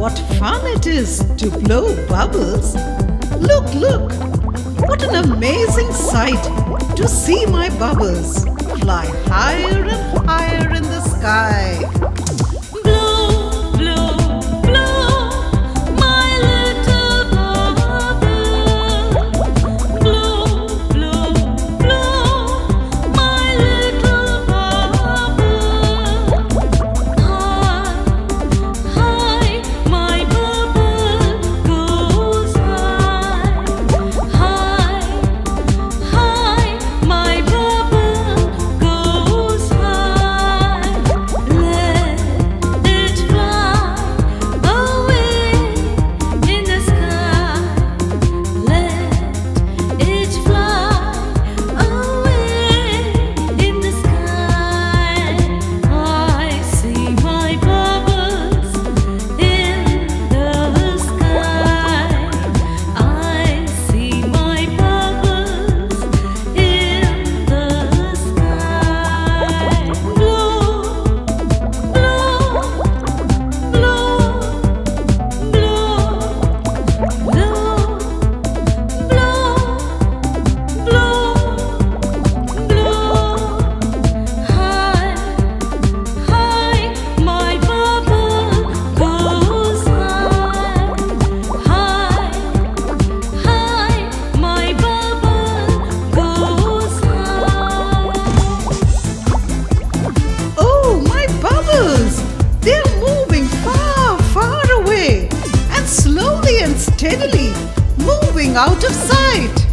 What fun it is to blow bubbles! Look, look! What an amazing sight to see my bubbles fly higher and higher in the sky. Blow, blow, blow, my little bubble. Blow, blow, blow, my little bubble. High, high, my bubble goes high. High, high, my bubble goes high. Let it fly away in the sky. Let it fly away in the sky. I see my bubbles in the sky. I see my bubbles in the sky. Blow, blow, blow, blow, blow, blow, blow. High, high, my bubble goes high. High, high, my bubble goes high. Oh, my bubbles! They're moving far, far away and slowly and steadily moving out of sight.